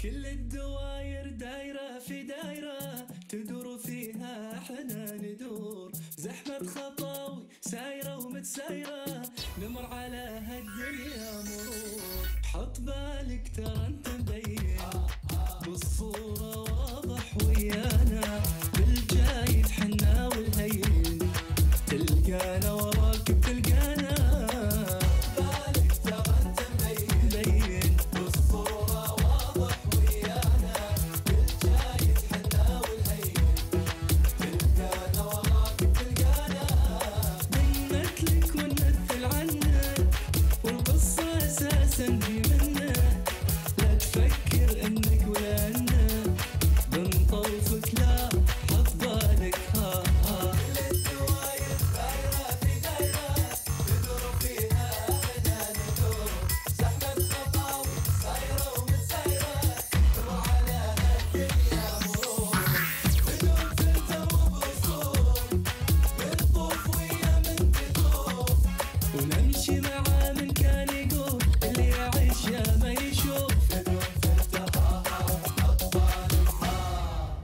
كل الدواير دايرة في دايرة تدور فيها احنا ندور، زحمة خطاوي سايرة ومتسايرة نمر على هالدنيا مرور. حط بالك ترى انت مبين بالصورة واضح ويانا، بالجاي تحنا والهين تلقانا وراك بتلقانا. بالك ترى انت مبين بالصورة واضح ويانا، بالجاي تحنا والهين تلقانا وراك بتلقانا. بنت لك ونمثل عنك والقصة اساسا دي منك، لا تفكر انك ولا انك بنطوفك، لا حط بالك ها ها. كل الدواير دايرة في دايرة تدور فيها احنا ندور، زحمة خطاوي سايرة ومتسايرة نمر على هالدنيا مرور. بدون فلتر وبوصول بنطوف ويا من تطوف، ونمشي معاه من كان يقول اللي يعيش يا ما يشوف. بدون فلتر حط بالك ها.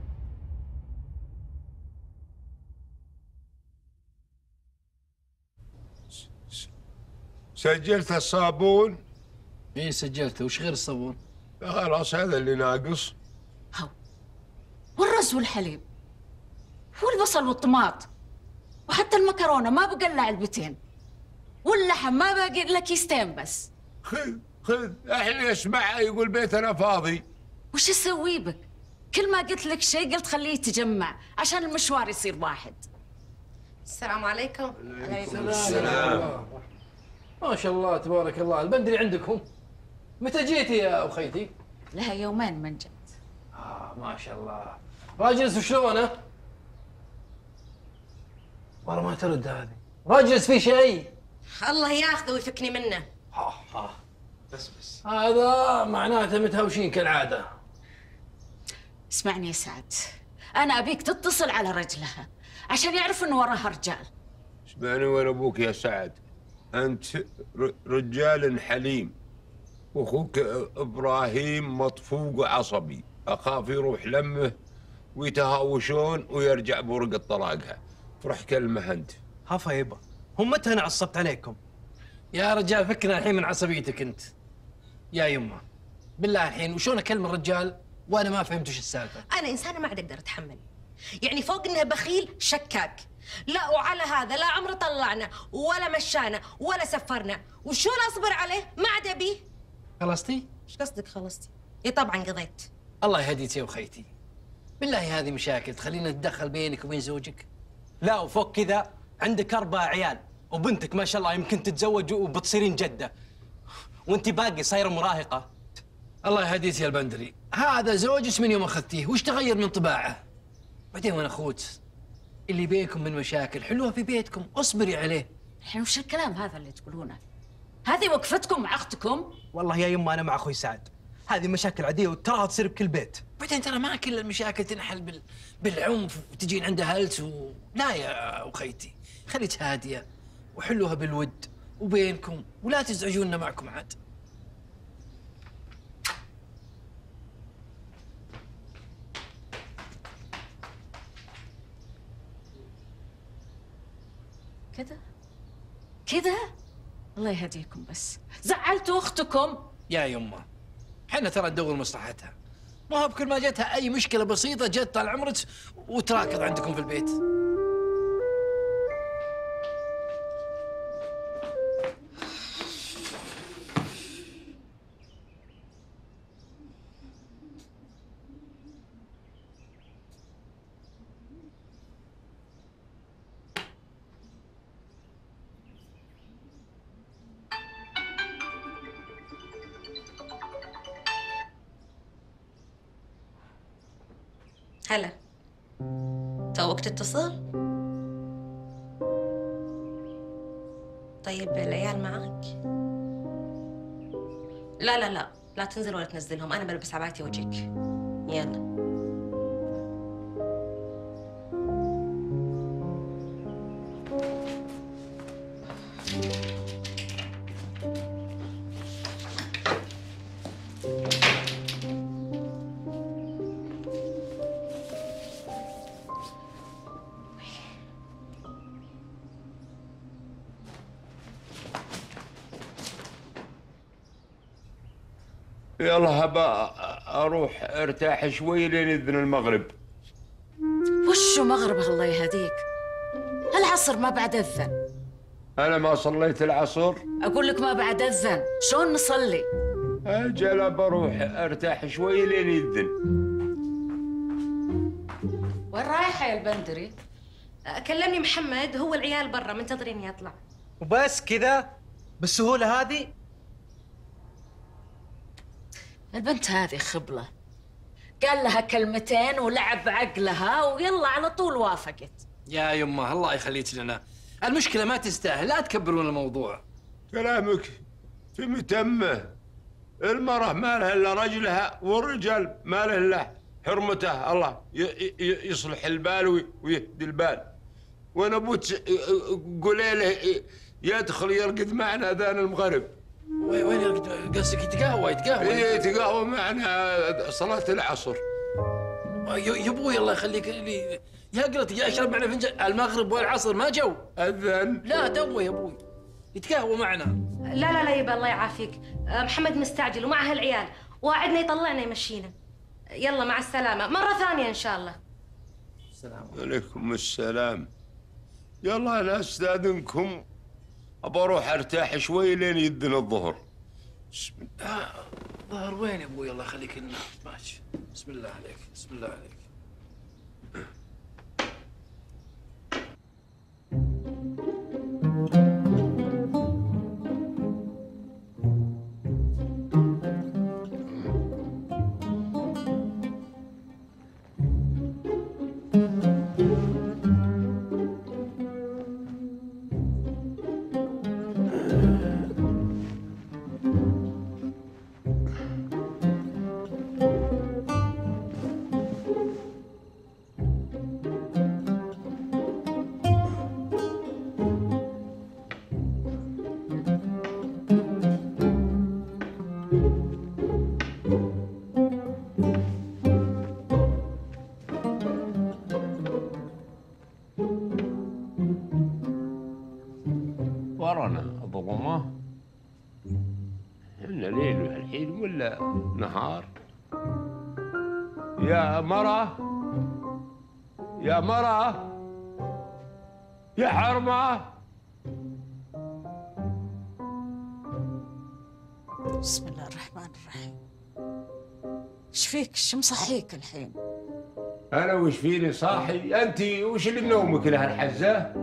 سجلت الصابون؟ ايه سجلته، وش غير الصابون؟ خلاص هذا اللي ناقص. هاو والرز والحليب والبصل والطماط وحتى المكرونة ما بقى إلا علبتين، واللحم ما باقي إلا كيستين بس. خذ احنا يسمعها يقول بيتنا فاضي. وش اسوي بك؟ كل ما قلت لك شيء قلت خليه يتجمع عشان المشوار يصير واحد. السلام عليكم. السلام. ما شاء الله تبارك الله، البندري عندكم؟ متى جيتي يا أخيتي؟ لها يومين من جد. ما شاء الله. راجلس وشلونه؟ والله ما ترد هذه. راجلس في شيء؟ الله ياخذه ويفكني منه. بس هذا معناته متهاوشين كالعادة. اسمعني يا سعد، أنا أبيك تتصل على رجلها عشان يعرف إنه وراها رجال. اسمعني وين ابوك يا سعد، انت رجال حليم، واخوك ابراهيم مطفوق وعصبي، اخاف يروح لمه ويتهاوشون ويرجع بورقة طلاقها. فرح كلمه انت. هفا يبا، هم متى انا عصبت عليكم؟ يا رجال فكنا الحين من عصبيتك انت. يا يمه بالله الحين وشون اكلم الرجال وانا ما فهمت وش السالفه؟ انا انسانه ما عاد اقدر اتحمل، يعني فوق انه بخيل شكاك، لا وعلى هذا لا عمره طلعنا ولا مشانا ولا سفرنا، وشون اصبر عليه؟ ما عاد ابيه. خلصتي؟ ايش قصدك خلصتي؟ اي طبعا قضيت. الله يهديك يا اخيتي. بالله هذه مشاكل تخلينا نتدخل بينك وبين زوجك؟ لا وفوق كذا عندك 4 عيال وبنتك ما شاء الله يمكن تتزوج وبتصيرين جده، وانت باقي صايره مراهقه. الله يهديك يا البندري، هذا زوجك من يوم اخذتيه، وش تغير من طباعه؟ بعدين وانا اخوك، اللي بينكم من مشاكل حلوها في بيتكم، اصبري عليه. الحين وش الكلام هذا اللي تقولونه؟ هذه وقفتكم مع أختكم؟ والله يا يما انا مع اخوي سعد، هذه مشاكل عاديه وتراها تصير بكل بيت. بعدين ترى ما كل المشاكل تنحل بالعنف وتجين عندها هلس لا يا اخيتي، خليك هاديه وحلوها بالود وبينكم ولا تزعجونا معكم عاد. كذا كذا الله يهديكم، بس زعلتوا اختكم. يا يمه حنا ترى ندور مصلحتها، ما هو بكل ما جتها اي مشكله بسيطه جت طال عمرك وتراكض عندكم في البيت. هلا، توك تتصل؟ طيب العيال معك؟ لا لا لا، لا تنزل ولا تنزلهم، أنا بلبس عبايتي وأجيك. يلا. يلا هبا اروح ارتاح شوي لين يذن المغرب. وشو مغربه الله يهديك؟ العصر ما بعد اذن. انا ما صليت العصر. اقول لك ما بعد اذن، شلون نصلي؟ اجل بروح ارتاح شوي لين يذن. وين رايحه يا البندري؟ كلمني محمد، هو العيال برا منتظريني اطلع. وبس كذا بالسهوله هذه؟ البنت هذه خبله، قال لها كلمتين ولعب بعقلها ويلا على طول وافقت. يا يمه الله يخليك لنا، المشكله ما تستاهل، لا تكبرون الموضوع. كلامك في متمه. المرأة ما لها الا رجلها والرجال ما له الا حرمته. الله يصلح البال ويهدي البال. وانا بوت قولي له يدخل يرقد معنا اذان المغرب. وين قصدك يتقهوى؟ يتقهوى معنا صلاة العصر. يا ابوي الله يخليك لي يا قلت يا اشرب معنا فنجان. المغرب والعصر ما جو اذن. لا توه يا ابوي يتقهوى معنا. لا لا لا يبا الله يعافيك، محمد مستعجل ومع هالعيال وعدنا يطلعنا يمشينا. يلا مع السلامة، مرة ثانية إن شاء الله. السلام عليكم السلام. يلا انا استاذنكم، ابى اروح ارتاح شوي لين يذن الظهر. بسم الله. ظهر وين يا ابوي الله يخليك لنا؟ ماشي. بسم الله عليك، بسم الله عليك. ورانا ظلمة. إحنا ليل الحين ولا نهار؟ يا مرة، يا مرة، يا حرمة. بسم الله الرحمن الرحيم. ايش فيك؟ ايش مصحيك الحين؟ أنا وش فيني صاحي؟ أنت وش اللي بنومك لهالحزة؟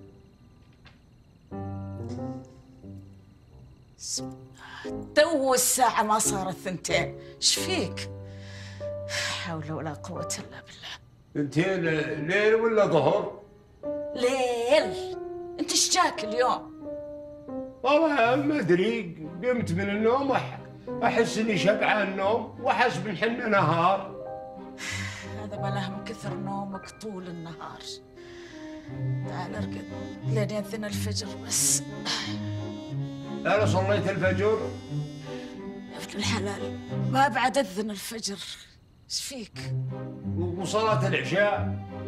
بسم الله، تو الساعة ما صارت 2. ايش فيك؟ حول ولا قوة إلا بالله. 2 ليل ولا ظهر؟ ليل. انت ايش جاك اليوم؟ والله ما أدري، قمت من النوم أحس إني شبعان نوم وأحس بنحن نهار. هذا بلاه من كثر نومك طول النهار. تعال ارقد لين يأذن الفجر بس. أنا صليت الفجر. يا ابن الحلال ما بعد أذن الفجر. ايش فيك؟ وصلاة العشاء.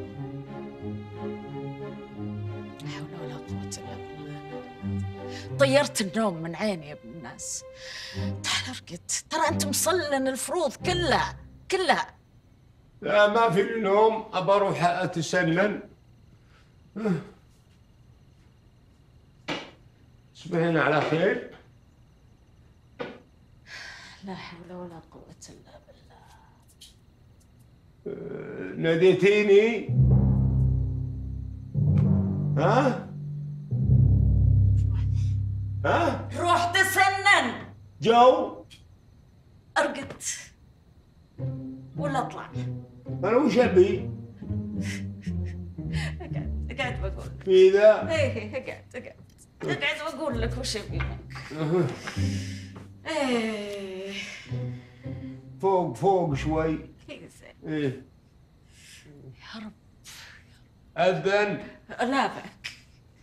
لا حول ولا قوة إلا بالله. طيرت النوم من عيني يا ابن الناس. تعال ارقد، ترى أنت مصلن الفروض كلها كلها. لا ما في نوم، أبى أروح أتسنن. تصبحين على خير. لا حول ولا قوة إلا بالله. ناديتيني؟ ها؟ ها؟ روح تسنن. جو؟ ارقد ولا اطلع. أنا وش أبي؟ اقعد بقول. في ذا؟ ايه اقعد بقول لك وش ابي منك. ايه فوق شوي. إيه. يا رب. أذن. لا بك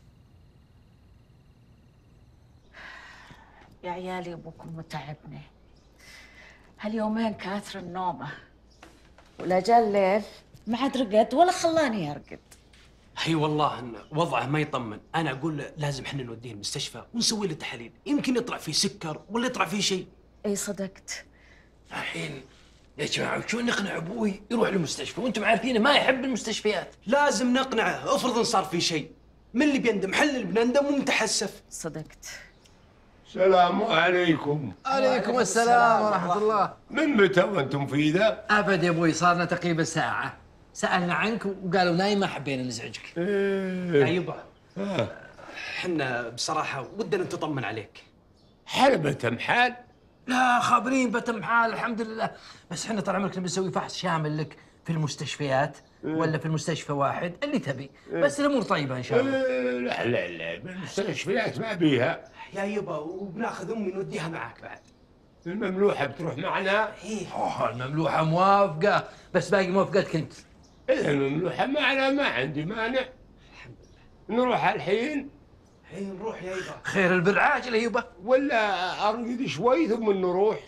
يا عيالي، ابوكم متعبني هاليومين، كاثر النومه ولا جاء الليل ما عاد رقد ولا خلاني ارقد. هي والله إن وضعه ما يطمن. انا اقول له لازم احنا نوديه المستشفى ونسوي له تحاليل، يمكن يطلع فيه سكر ولا يطلع فيه شيء. اي صدقت، الحين يا جماعه شو نقنع ابوي يروح المستشفى وانتم عارفينه ما يحب المستشفيات؟ لازم نقنعه، افرض ان صار في شيء، من اللي بيندم؟ حل اللي بنندم ومتحسف. صدقت. السلام عليكم. عليكم السلام ورحمه الله. من متى وانتم في ذا؟ ابد يا ابوي صارنا تقريبا ساعه، سالنا عنك وقالوا نايم ما حبينا نزعجك. يا يبا احنا بصراحه ودنا نتطمن عليك. حلبة محال؟ لا خابرين بتم حال الحمد لله، بس احنا طال عمرك نبي نسوي فحص شامل لك في المستشفيات ولا في المستشفى واحد اللي تبي، بس الامور طيبه ان شاء الله. لا لا لا بالمستشفيات ما بيها. يا يبا وبناخذ امي نوديها معك بعد. المملوحة بتروح معنا؟ المملوحه موافقه، بس باقي موافقتك انت. إذا المملوحة معنا ما عندي مانع. الحمد لله. نروح الحين نروح يا يبا. خير البر عاجل يا يبا. ولا أرقد شوي ثم نروح؟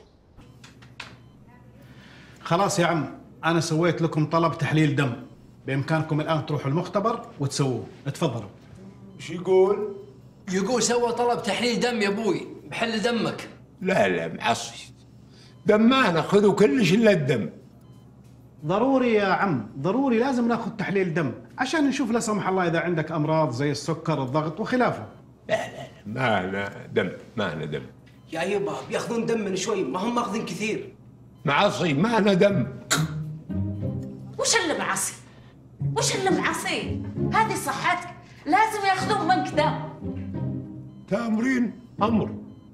خلاص يا عم، أنا سويت لكم طلب تحليل دم، بإمكانكم الآن تروحوا المختبر وتسووه، تفضلوا. وش يقول؟ يقول سوى طلب تحليل دم يا ابوي بحل دمك. لا لا معصي، دم ما ناخذه كلش إلا الدم. ضروري يا عم، ضروري لازم ناخذ تحليل دم عشان نشوف لا سمح الله إذا عندك أمراض زي السكر، الضغط وخلافه. لا لا لا ما دم، ما دم. يا يبا بياخذون دم من شوي، ما هم ماخذين كثير. معصي ما دم. وش اللي معصي؟ وش اللي معصي؟ هذه صحتك، لازم ياخذون منك دم. تامرين أمر.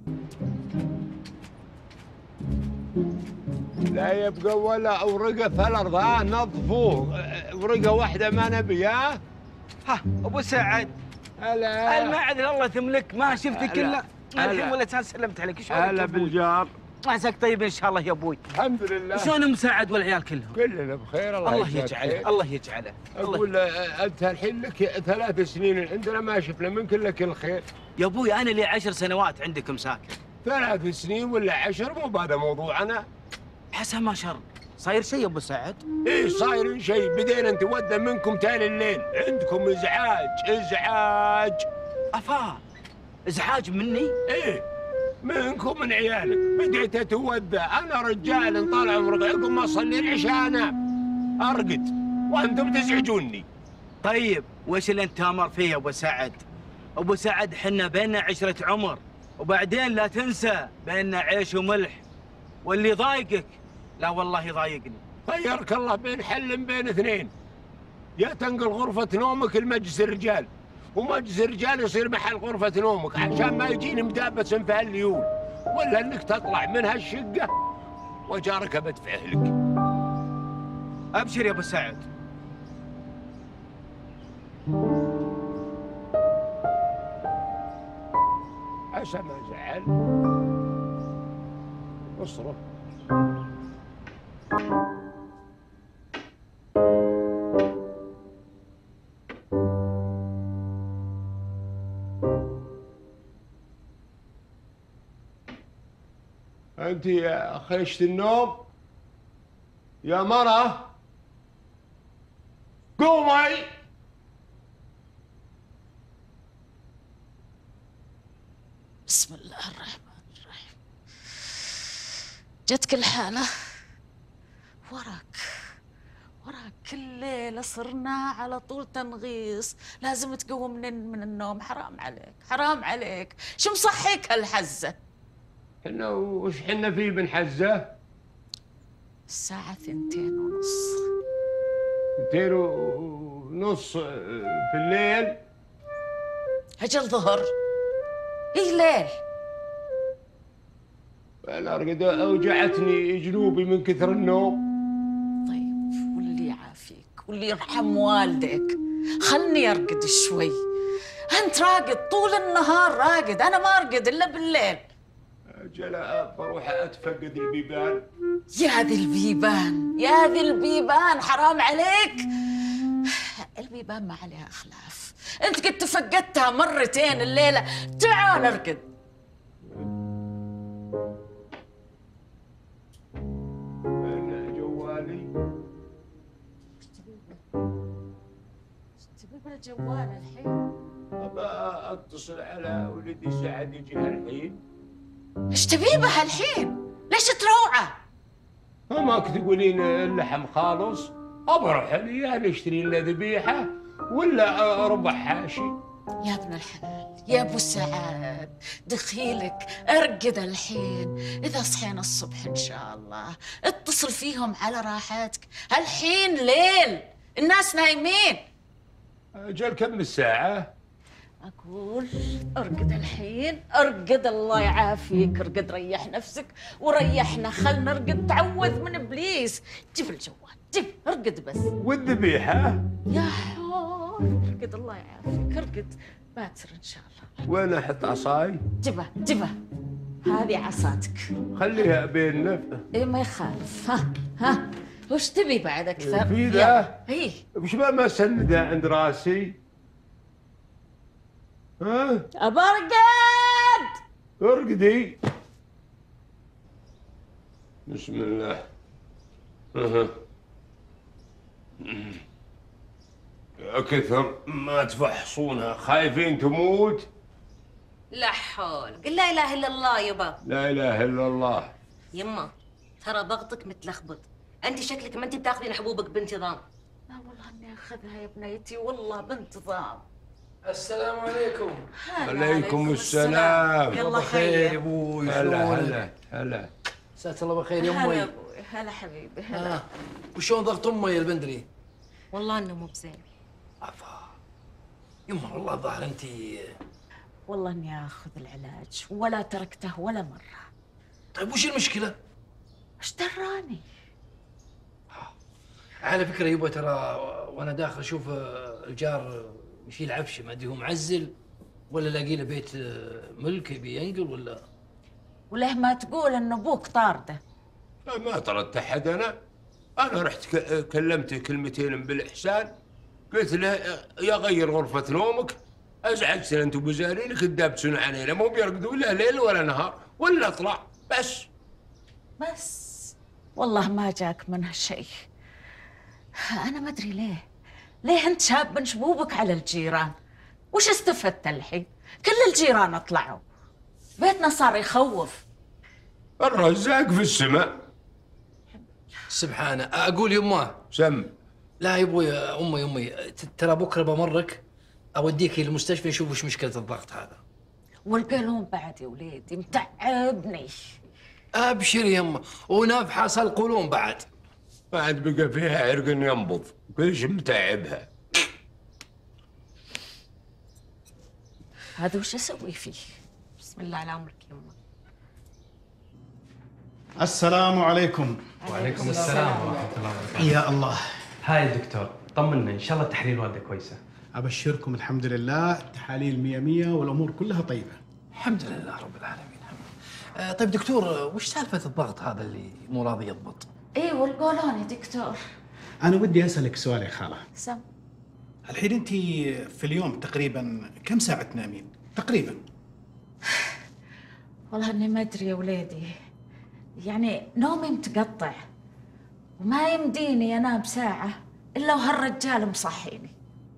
لا يبقى ولا أورقة في الأرض، نظفوه. ورقة واحدة ما نبي. ها ابو سعد، هلا المعدن الله تملك، ما شفتك الا الحين ولا سلمت عليك. شلونك هلا بالجار. عساك طيب ان شاء الله يا ابوي. الحمد لله. شلون ام سعد والعيال كلهم؟ كلنا بخير. الله يجعله الله يجعله. اقول انت الحين لك 3 سنين عندنا ما شفنا منك الا كل خير. يا ابوي انا لي 10 سنوات عندكم ساكن. 3 سنين ولا 10 مو بهذا موضوعنا. حسن ما شر صاير شيء يا ابو سعد؟ ايه صاير شيء، بدينا نتودى منكم تالي الليل، عندكم ازعاج. افا ازعاج مني؟ ايه منكم من عيالك، بديت اتودى. انا رجال طال عمرك عقب ما اصلي العشاء انا ارقد وانتم تزعجوني. طيب وش اللي انت تامر فيه يا ابو سعد؟ ابو سعد حنا بيننا 10 عمر، وبعدين لا تنسى بيننا عيش وملح، واللي ضايقك لا والله يضايقني. خيرك الله بين حل بين اثنين، يا تنقل غرفة نومك لمجلس الرجال، ومجلس الرجال يصير محل غرفة نومك عشان ما يجيني مدابس في هالليول، ولا انك تطلع من هالشقة وجارك بدفعه لك. ابشر يا ابو سعد. عسى ما زعل اصرف. انت يا خيشة النوم يا مرة، قومي. بسم الله الرحمن الرحيم. جتك الحالة، وراك كل ليلة صرنا على طول تنغيص، لازم تقوم من النوم. حرام عليك، شو مصحيك هالحزة؟ حنا وش حنا فيه بنحزه؟ الساعة 2:30. 2:30 في الليل؟ أجل ظهر. إيه ليل؟ أنا أرقد أوجعتني جنوبي من كثر النوم. طيب واللي يعافيك واللي يرحم والديك، خلني أرقد شوي. أنت راقد طول النهار راقد، أنا ما أرقد إلا بالليل. أجل بروح أتفقد البيبان. يا ذي البيبان حرام عليك. البيبان ما عليها خلاف، أنت قد تفقدتها مرتين الليلة. تعال ارقد. أنا جوالي. ايش تبي بالجوال الحين؟ أبى أتصل على ولدي سعد يجي الحين. ايش تبي بها الحين؟ ليش تروعه؟ ماك تقولين اللحم خالص؟ أبروح لي نشتري لنا ذبيحة ولا ربع حاشي؟ يا ابن الحلال يا ابو سعاد، دخيلك ارقد الحين. اذا صحينا الصبح ان شاء الله اتصل فيهم على راحتك. الحين ليل، الناس نايمين. أجل كم الساعة؟ اقول ارقد الحين، ارقد الله يعافيك، ارقد ريح نفسك وريحنا، خلنا نرقد، تعوذ من ابليس. جيب الجوال، جيب، ارقد بس. والذبيحة؟ يا حول، ارقد الله يعافيك، ارقد باكر ان شاء الله. وين أحط عصاي؟ جبه جبه، هذه عصاتك. خليها بيننا. ايه ما يخالف. ها وش تبي بعد اكثر؟ في ذا؟ ايه وش ما سندها عند راسي؟ ها؟ ابى ارقد. ارقدي. بسم الله. كثر ما تفحصونها، خايفين تموت؟ لا حول، قل لا اله الا الله يبا. لا اله الا الله. يما ترى ضغطك متلخبط، انت شكلك ما انت بتاخذين حبوبك بانتظام. لا والله اني اخذها يا بنيتي، والله بانتظام. السلام عليكم. عليكم السلام. يلا خير يا خير. ابوي. هلا هلا. مساك الله بخير يا هلا امي. ابوي، هلا حبيبي، هلا. وشلون ضغط امي يا البندري؟ والله انه مو بزين. يما والله الظاهر انت. والله اني اخذ العلاج ولا تركته ولا مره. طيب وش المشكله؟ ايش دراني؟ على فكره يبا ترى وانا داخل اشوف الجار يشيل عفشه، ما ادري هو معزل ولا لاقي له بيت ملك يبي ينقل ولا. وليه ما تقول ان ابوك طارده؟ ما طردت احد انا رحت كلمته كلمتين بالاحسان، قلت له يا غير غرفه نومك، ازعجتنا انتم بزارينك تدابسون علينا، مو بيرقدوا لا ليل ولا نهار ولا اطلع بس. بس والله ما جاك منها شيء. انا ما ادري ليه انت شاب من شبوبك على الجيران. وش استفدت الحين؟ كل الجيران طلعوا، بيتنا صار يخوف. الرزاق في السماء سبحانه. اقول يمه سم. لا يا ابوي، امي ترى بكره بمرك اوديك المستشفى نشوف وش مشكله الضغط هذا. والقولون بعد يا وليدي متعبني. ابشر يمه، ونفحص القولون بعد. بعد بقى فيها عرق ينبض، كل شيء متعبها. هذا وش اسوي فيه؟ بسم الله على عمرك يما. السلام عليكم. وعليكم السلام ورحمة الله وبركاته. يا الله. هاي الدكتور، طمنا ان شاء الله تحاليل والدة كويسة. ابشركم الحمد لله، التحاليل 100 والامور كلها طيبه. الحمد لله رب العالمين. طيب دكتور، وش سالفه الضغط هذا اللي مو راضي يضبط؟ ايه والقولون يا دكتور. انا ودي اسالك سؤال يا خاله. سم. الحين انت في اليوم تقريبا كم ساعه تنامين تقريبا؟ والله اني ما ادري يا وليدي، يعني نومي متقطع وما يمديني انام ساعه الا وهالرجال مصحيني.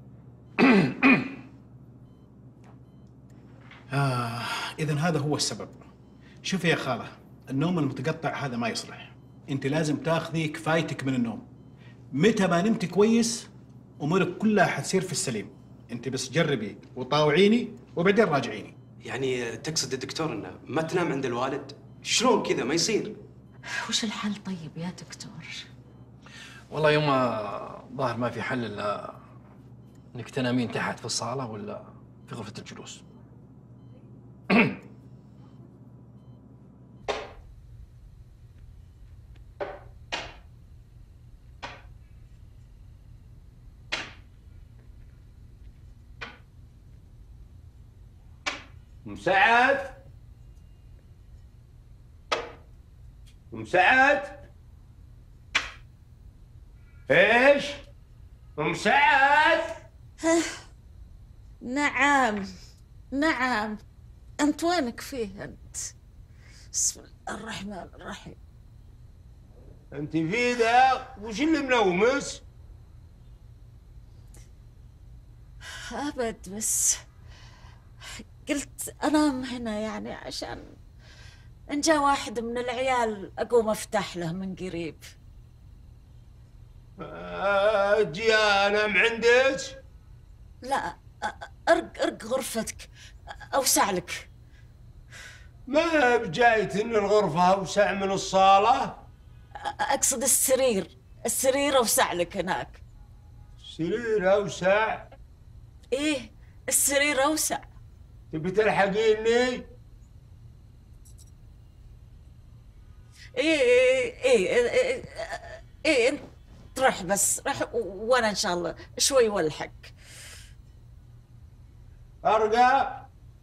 اذا هذا هو السبب. شوفي يا خاله، النوم المتقطع هذا ما يصلح. انت لازم تاخذي كفايتك من النوم. متى ما نمت كويس امورك كلها حتصير في السليم. انت بس جربي وطاوعيني وبعدين راجعيني. يعني تقصد الدكتور انه ما تنام عند الوالد؟ شلون كذا ما يصير؟ وش الحل طيب يا دكتور؟ والله يما ظاهر ما في حل الا انك تنامين تحت في الصاله ولا في غرفه الجلوس. مساعد مساعد ايش؟ مساعد. نعم انت وينك فيه انت؟ بسم الله الرحمن الرحيم. انت في ذا وش اللي منومس؟ ابد بس قلت انام هنا يعني عشان إن جا واحد من العيال أقوم أفتح له من قريب. أجي أنام عندك؟ لا، أرق غرفتك أوسع لك. ما بجايت إن الغرفة أوسع من الصالة؟ أقصد السرير أوسع لك هناك. السرير أوسع؟ إيه، السرير أوسع. تبي تلحقيني؟ إيه أنت رح، بس رح وأنا إن شاء الله شوي والحق. أرقى؟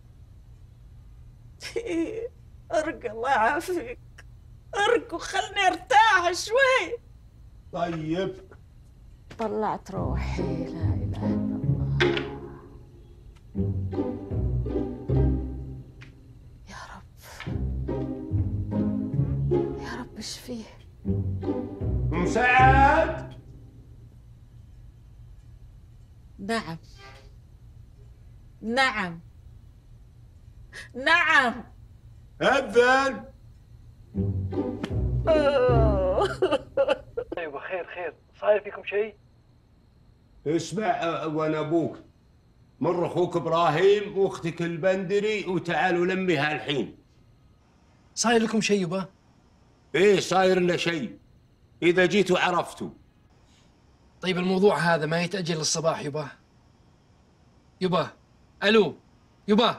أرق الله يعافيك، أرق وخلني أرتاح شوي. طيب. طلعت روحي، لا إله إلا الله. يا رب يا رب إيش فيه؟ مساعد؟ نعم نعم نعم. أذن. ايوه خير، صاير فيكم شيء؟ اسمع، وانا ابوك، مر اخوك ابراهيم واختك البندري وتعالوا لميها الحين. صاير لكم شيء يبا؟ ايه صاير لنا شيء، اذا جيتوا عرفتوا. طيب الموضوع هذا ما يتأجل للصباح يبا؟ يبا الو يبا.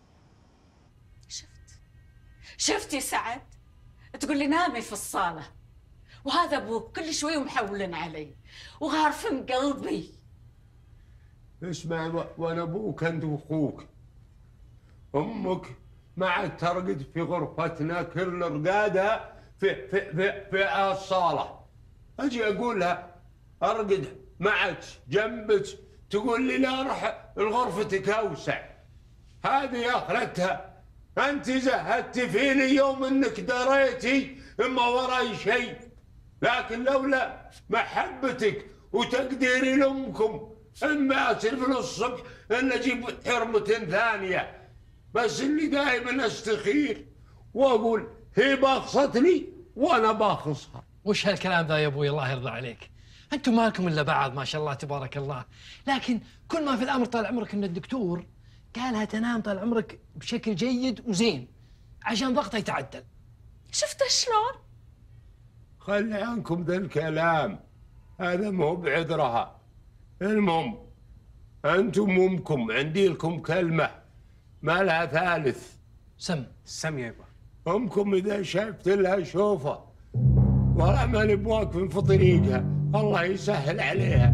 شفت يا سعد؟ تقول لي نامي في الصالة، وهذا ابوك كل شوي محول علي وغارفن قلبي. اسمع، وانا ابوك انت واخوك، امك ما عاد ترقد في غرفتنا، كل رقاده في الصاله. اجي اقول لها ارقد معك جنبك، تقول لي لا، روح غرفتك اوسع. هذه اخرتها. انت زهدت فيني يوم انك دريتي ما وراي شيء، لكن لولا محبتك وتقديري لامكم اما اسلف الصبح ان اجيب حرمه ثانيه. بس اللي دائما استخير واقول هي باخصتني وانا باخصها. وش هالكلام ذا يا ابوي؟ الله يرضى عليك، انتم مالكم الا بعض ما شاء الله تبارك الله. لكن كل ما في الامر طال عمرك ان الدكتور قالها تنام طال عمرك بشكل جيد وزين عشان ضغطه يتعدل. شفت شلون؟ خلي عنكم ذا الكلام، هذا مو بعذرها. المهم انتم امكم عندي لكم كلمه ما لها ثالث. سم يا يبا. امكم اذا شفت لها شوفه والله ماني بواقف في طريقها، الله يسهل عليها.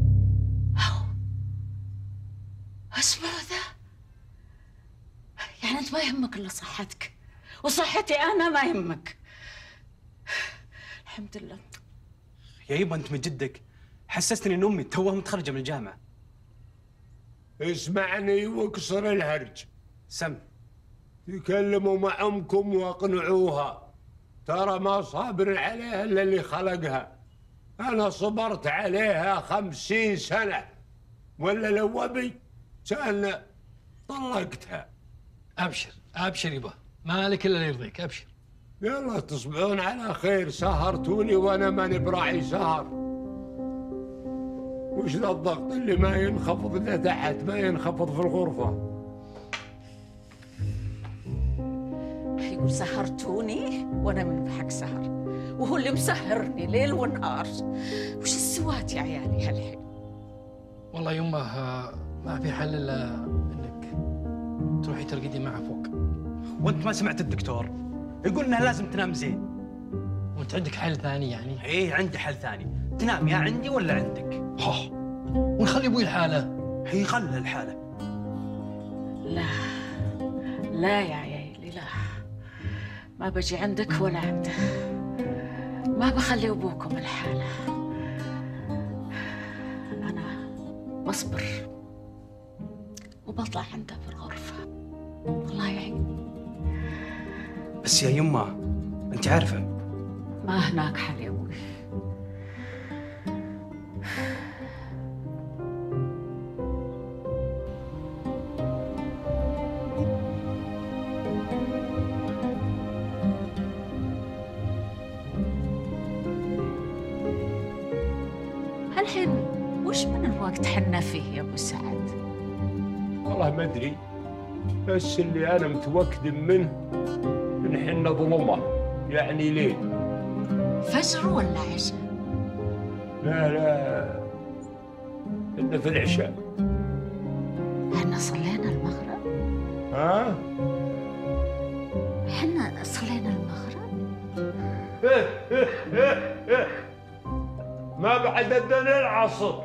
اسمع ذا، يعني انت ما يهمك الا صحتك وصحتي انا ما يهمك. الحمد لله. يا يبا انت من جدك حسستني ان امي توها متخرجه من الجامعه. اسمعني واكسر الهرج. سم. تكلموا مع امكم واقنعوها، ترى ما صابر عليها الا اللي خلقها. انا صبرت عليها 50 سنه، ولا لو ابي كان طلقتها. ابشر ابشر يبا، مالك الا اللي يرضيك، ابشر. يلا تصبحون على خير. سهرتوني وانا ماني براعي سهر. وش ذا الضغط اللي ما ينخفض الا تحت، ما ينخفض في الغرفه؟ يقول سهرتوني وانا من بحق سهر، وهو اللي مسهرني ليل ونهار. وش السوات يا عيالي هالحين؟ والله يمه ما في حل الا انك تروحي ترقدي معه فوق. وانت ما سمعت الدكتور يقول انها لازم تنام زين. وانت عندك حل ثاني يعني؟ ايه عندي حل ثاني، تنام يا عندي ولا عندك. ونخلي ابوي الحاله. هي خلها الحاله. لا لا يا عيالي لا، ما بجي عندك ولا عنده، ما بخلي ابوكم الحاله. انا بصبر وبطلع عنده في الغرفه. الله يعين. بس يا يمه انت عارفه ما هناك حل يا ابوي. الحين وش من الوقت حنا فيه يا ابو سعد؟ والله ما ادري، بس اللي انا متوكد منه ان حنا ظلمه، يعني ليل. فجر ولا عشاء؟ لا إحنا في العشاء. حنا صلينا المغرب؟ ها؟ حنا صلينا المغرب؟ ما بعد أذن العصر.